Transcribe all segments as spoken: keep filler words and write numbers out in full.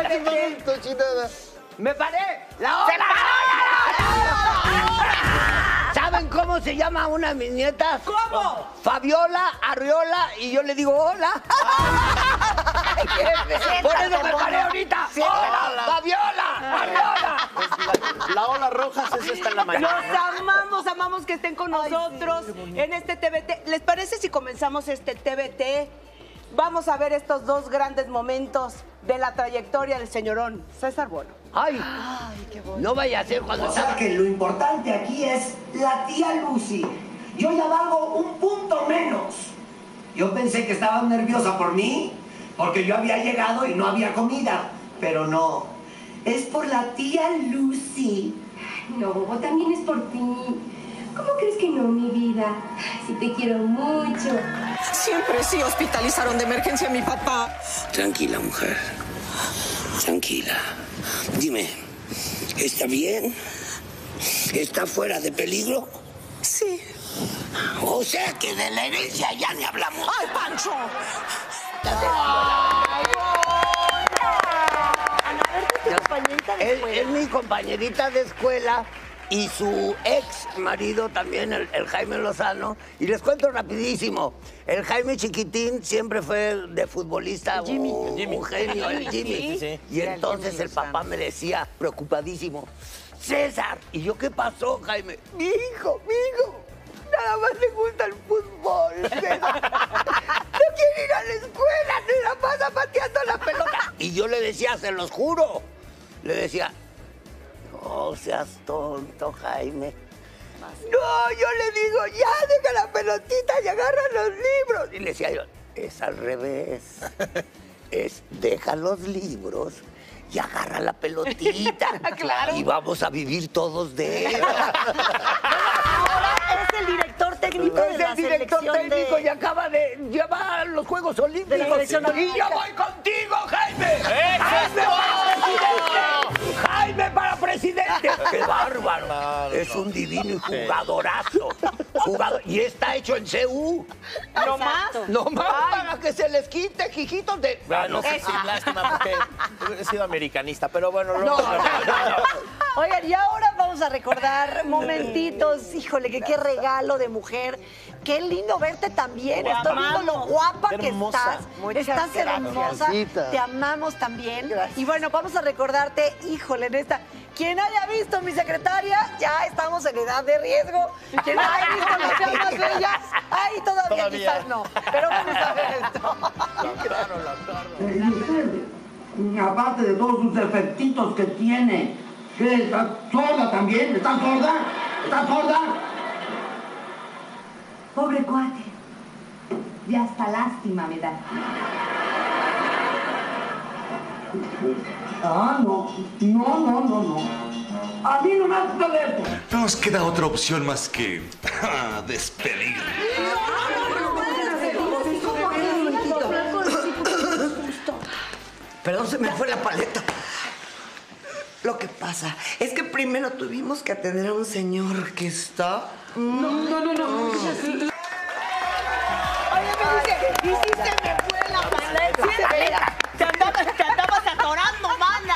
parece? Me paré. La hora. ¿Saben cómo se llama una de mis nietas? ¿Cómo? Fabiola Arriola, y yo le digo hola. Por eso me paré ahorita. Hola, Fabiola Arriola. La, la ola roja es esta en la mañana. Los amamos, amamos que estén con nosotros en este T V T. ¿Les parece si comenzamos este T V T? Vamos a ver estos dos grandes momentos de la trayectoria del señorón César Bono. Ay, Ay qué bueno. No vaya a ser cuando... O sea que lo importante aquí es la tía Lucy. Yo ya valgo un punto menos. Yo pensé que estaba nerviosa por mí, porque yo había llegado y no había comida. Pero no, es por la tía Lucy. No, Bobo, también es por ti. ¿Cómo crees que no, mi vida? Si te quiero mucho. Siempre sí hospitalizaron de emergencia a mi papá. Tranquila, mujer. Tranquila. Dime, ¿está bien? ¿Está fuera de peligro? Sí. O sea que de la herencia ya ni hablamos. ¡Ay, Pancho! Es, es mi compañerita de escuela y su ex marido también, el, el Jaime Lozano. Y les cuento rapidísimo. El Jaime chiquitín siempre fue de futbolista, Jimmy. Un, Jimmy. un genio, el Jimmy. Sí, sí. Y entonces el papá me decía, preocupadísimo, César. ¿Y yo qué pasó, Jaime? Mi hijo, mi hijo. Nada más le gusta el fútbol, César. No quiere ir a la escuela, ni la pasa pateando la pelota. Y yo le decía, se los juro, le decía, no seas tonto, Jaime. No, yo le digo, ya, deja la pelotita y agarra los libros. Y le decía yo, es al revés. Es, deja los libros y agarra la pelotita. Claro. Y vamos a vivir todos de él. Ahora es el director técnico de la selección. Es el director técnico y acaba de llevar los Juegos Olímpicos. Y yo voy contigo, Jaime. ¡Jaime para presidente! ¡Jaime para presidente! ¡Qué bárbaro! Claro, es un divino y jugadorazo. Jugador. Y está hecho en C U. ¿No más? No más para que se les quite, jijitos de... No, no sé si lástima porque he sido americanista, pero bueno... No, no, no, no. Oigan, y ahora vamos a recordar momentitos. Híjole, que qué regalo de mujer. Qué lindo verte también. Estoy viendo lo guapa que estás. Muchas estás hermosa. Te amamos también. Gracias. Y bueno, vamos a recordarte, híjole, en esta... Quien haya visto mi secretaria, ya estamos en edad de riesgo. Quien haya visto las llamas bellas, ahí todavía, todavía quizás no. Pero vamos a ver esto. La claro, la claro. Y usted, aparte de todos sus efectitos que tiene, ¿qué, está sorda también? ¿Está sorda? ¿Está sorda? Pobre cuate. Ya hasta lástima me da. Ah, no. No, no, no, no. A mí no me hace teléfono. No nos queda otra opción más que despedir. Perdón, se me fue la paleta. Lo que pasa es que primero tuvimos que atender a un señor que está... No, no, no, no. Oye, me dice, y sí se me fue la paleta. Sí, mira, te andabas, te andabas atorando, mana.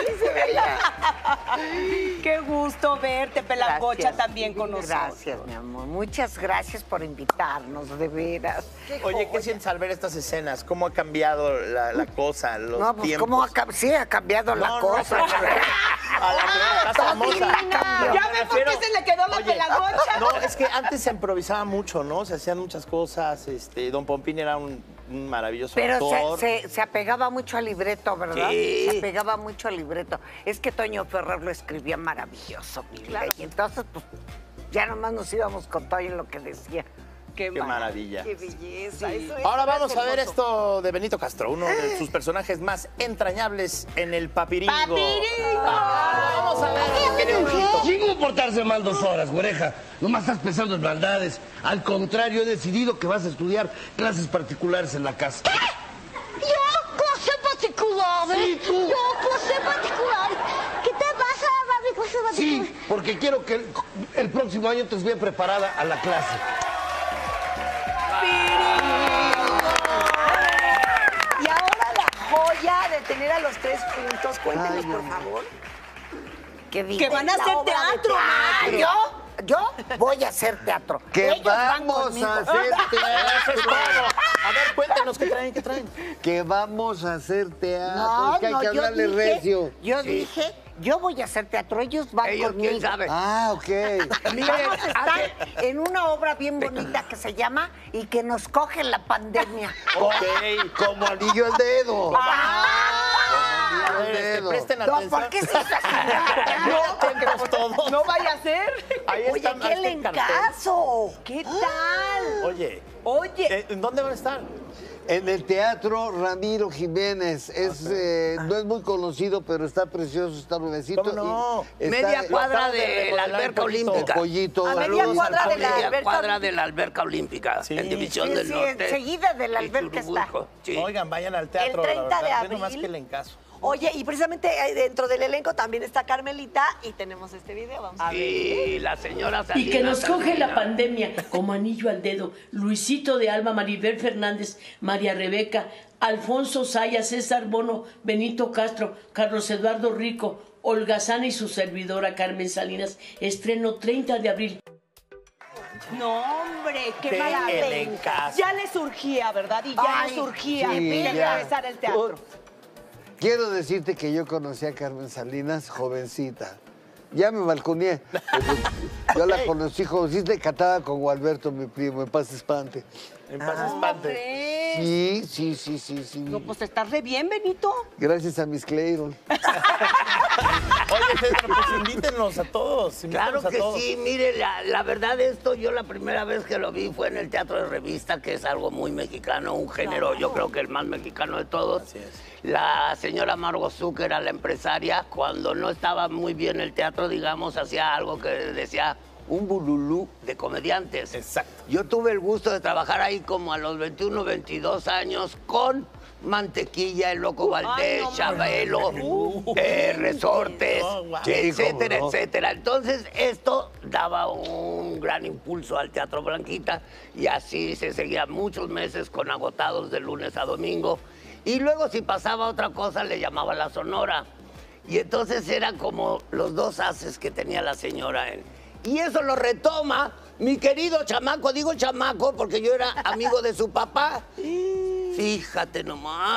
Qué gusto verte, Pelangocha, también con nosotros. Gracias, mi amor. Muchas gracias por invitarnos, de veras. Oye, ¿qué sientes al ver estas escenas? ¿Cómo ha cambiado la, la cosa, los no, pues, tiempos? ¿cómo ha, sí, ha cambiado no, la no, cosa? No, a la casa famosa. Ya ves por qué se le quedó la Pelangocha. No, es que antes se improvisaba mucho, ¿no? Se hacían muchas cosas. Este, Don Pompín era un, un maravilloso Pero actor. Se, se, se apegaba mucho al libreto, ¿verdad? Sí. Se apegaba mucho al libreto. Es que Toño Ferrer lo escribía maravilloso, mi claro. Y entonces, pues, ya nomás nos íbamos con Toño en lo que decía. Qué, Qué maravilla. Qué belleza. Sí. Eso es, Ahora vamos a ver hermoso. esto de Benito Castro, uno de sus personajes más entrañables en el Papiringo. ¡Papiringo! Vamos a ver, querido Benito. Llegó portarse mal dos horas, güereja. Nomás estás pensando en maldades. Al contrario, he decidido que vas a estudiar clases particulares en la casa. ¿Qué? ¿Yo? ¿Clases particulares? Sí, tú. ¿Yo? ¿Clases particulares? ¿Qué te pasa, mami? ¿Clases particulares? Sí, porque quiero que el, el próximo año estés bien preparada a la clase. Y ahora la joya de tener a los tres juntos. Cuéntenos, por favor. Que van a hacer teatro. Ah, yo, yo voy a hacer teatro. Que Ellos van vamos conmigo. a hacer teatro. A ver, cuéntanos qué traen, qué traen. Que vamos a hacer teatro. No, que hay no, que yo hablarle dije, recio. Yo Sí. dije, yo voy a hacer teatro, ellos van Ellos, conmigo. quién sabe. Ah, ok. Vamos a estar en una obra bien bonita que se llama Y que nos coge la pandemia. Ok, como anillo al dedo. A ver, este, presten No, atención. ¿por qué se está Atentos todos. No vaya a ser. Ahí Oye, está, qué ahí está el cartel. lencazo. ¿Qué tal? Oye, Oye. eh, ¿en dónde van a estar? En el Teatro Ramiro Jiménez. Es, eh, no es muy conocido, pero está precioso, está nuevecito. ¿Cómo no? y está- Media cuadra acaban de de la remodelar alberca un poquito. olímpica. Pollito. A media saludos cuadra al de la Pollito. Media alberca cuadra de la alberca olímpica, Sí. en División Sí, del sí, Norte. enseguida de la y alberca está. Churubusco, sí. Oigan, vayan al teatro. El treinta la verdad, de ve nomás abril. que le encaso. Oye, y precisamente eh, dentro del elenco también está Carmelita y tenemos este video. Vamos a ver. Y la señora Y Salinas que nos coge Salinas. la pandemia como anillo al dedo. Luisito de Alba, Maribel Fernández, María Rebeca, Alfonso Saya, César Bono, Benito Castro, Carlos Eduardo Rico, Holgazán y su servidora Carmen Salinas. Estreno treinta de abril. No, hombre, qué, Qué maravilla. elencazo. Ya le surgía, ¿verdad? Y ya Ay, le surgía sí, de ya. regresar al teatro. Quiero decirte que yo conocí a Carmen Salinas jovencita. Ya me balconeé. Yo la conocí jovencita y cantaba con Gualberto, mi primo, en paz espante. En paz ¿Cómo espante. crees? Sí, sí, sí, sí, sí. No, pues estás re bien, Benito. Gracias a Miss Clayton. Oye, César, pues invítenos a todos. Claro invítenos a que todos. sí, mire, la, la verdad esto, yo la primera vez que lo vi fue en el Teatro de Revista, que es algo muy mexicano, un género, yo creo que el más mexicano de todos. Así es. La señora Margot Zucker era la empresaria, cuando no estaba muy bien el teatro, digamos, hacía algo que decía un bululú de comediantes. Exacto. Yo tuve el gusto de trabajar ahí como a los veintiuno, veintidós años con Mantequilla, El Loco Valdés, no, Chabelo, eh, Resortes, No, wow. etcétera, Sí, cómo no. etcétera. Entonces, esto daba un gran impulso al Teatro Blanquita y así se seguía muchos meses con agotados de lunes a domingo. Y luego, si pasaba otra cosa, le llamaba La Sonora. Y entonces eran como los dos haces que tenía la señora. En... Y eso lo retoma mi querido chamaco. Digo chamaco porque yo era amigo de su papá. Fíjate nomás.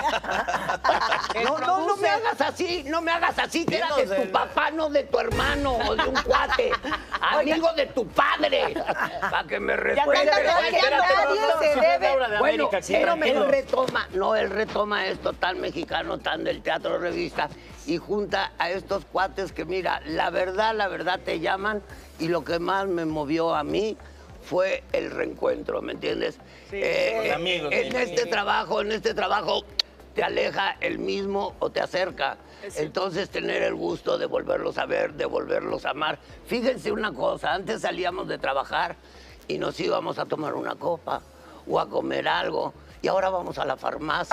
No, no, no me hagas así, no me hagas así, que era de Dinos tu el- papá, no de tu hermano o de un cuate. Amigo de tu padre. Para que me recuerde. está Pero, bien, espérate, ya no, nadie no, se no, debe. Laura de Bueno, América, sí, pero él tranquilo. retoma, no, él retoma esto tan mexicano, tan del Teatro Revista, y junta a estos cuates que, mira, la verdad, la verdad te llaman, y lo que más me movió a mí fue el reencuentro, ¿me entiendes? Eh, Con eh, amigos, en sí. este trabajo, en este trabajo, te aleja el mismo o te acerca. Entonces, tener el gusto de volverlos a ver, de volverlos a amar. Fíjense una cosa, antes salíamos de trabajar y nos íbamos a tomar una copa o a comer algo. Y ahora vamos a la farmacia.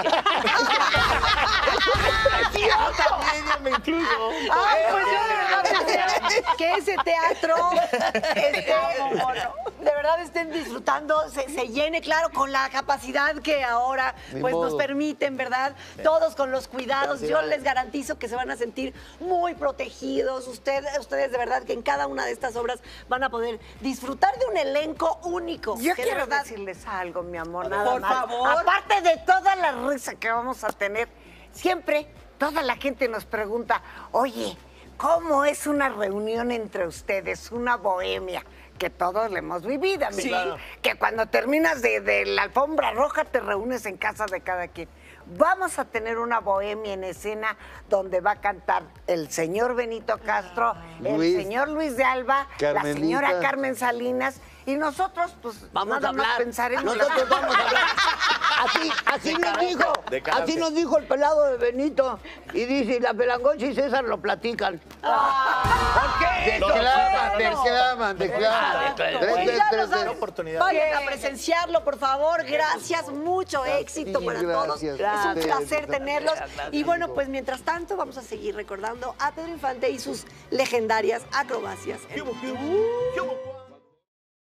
También yo me incluyo. Ay, pues yo de verdad deseo que ese teatro esté, de verdad estén disfrutando, se, se llene, claro, con la capacidad que ahora Ni pues nos modo. permiten, ¿verdad? Todos con los cuidados. Sí, Yo vale. les garantizo que se van a sentir muy protegidos. Ustedes, ustedes de verdad que en cada una de estas obras van a poder disfrutar de un elenco único. Yo que de quiero verdad- decirles algo, mi amor, nada Por más. favor. Aparte de toda la risa que vamos a tener, siempre toda la gente nos pregunta, oye, ¿cómo es una reunión entre ustedes, una bohemia? Que todos le hemos vivido, amigo. Sí. Claro. Que cuando terminas de, de la alfombra roja te reúnes en casa de cada quien. Vamos a tener una bohemia en escena donde va a cantar el señor Benito Castro, el Luis. señor Luis de Alba, la Carmelita. señora Carmen Salinas, y nosotros, pues, Vamos nada a hablar. más pensaremos. Nosotros vamos a hablar. Así, así De nos karate, dijo. de karate. Así nos dijo el pelado de Benito. Y dice, la Pelangocha y César lo platican. ¿Por qué? Te claman, te claman, te claman. Ah, Tres, de- tres, Pues ya tres, lo tres. saben. oportunidad. Vayan a presenciarlo, por favor. Gracias, mucho éxito Sí, para todos. gracias. Es un Ustedes, placer ustedes. tenerlos. Gracias. Y bueno, pues mientras tanto vamos a seguir recordando a Pedro Infante y sus legendarias acrobacias. ¿Qué hubo, qué hubo? ¿Qué hubo?